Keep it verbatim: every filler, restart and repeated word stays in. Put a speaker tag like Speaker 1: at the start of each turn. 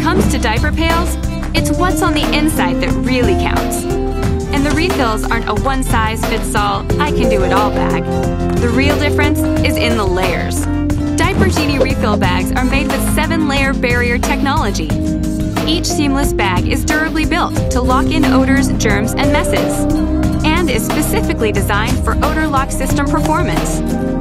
Speaker 1: comes to diaper pails, it's what's on the inside that really counts. And the refills aren't a one-size-fits-all, I-can-do-it-all bag. The real difference is in the layers. Diaper Genie refill bags are made with seven-layer barrier technology. Each seamless bag is durably built to lock in odors, germs, and messes, and is specifically designed for odor lock system performance.